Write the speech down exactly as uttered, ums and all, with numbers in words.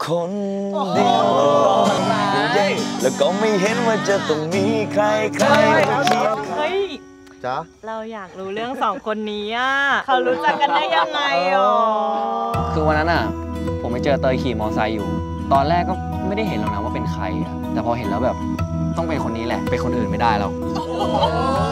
คนเดียวแล้วก็ไม่เห็นว่าจะต้องมีใครใครมาเคียงข้างเฮ้ยจ๊ะเราอยากรู้เรื่องสองคนนี้อ่ะเขารู้จักกันได้ยังไงอ๋อคือวันนั้นอ่ะผมไปเจอเตยขี่มอไซค์อยู่ตอนแรกก็ไม่ได้เห็นหรอกนะว่าเป็นใครอ่ะแต่พอเห็นแล้วแบบต้องเป็นคนนี้แหละเป็นคนอื่นไม่ได้แล้ว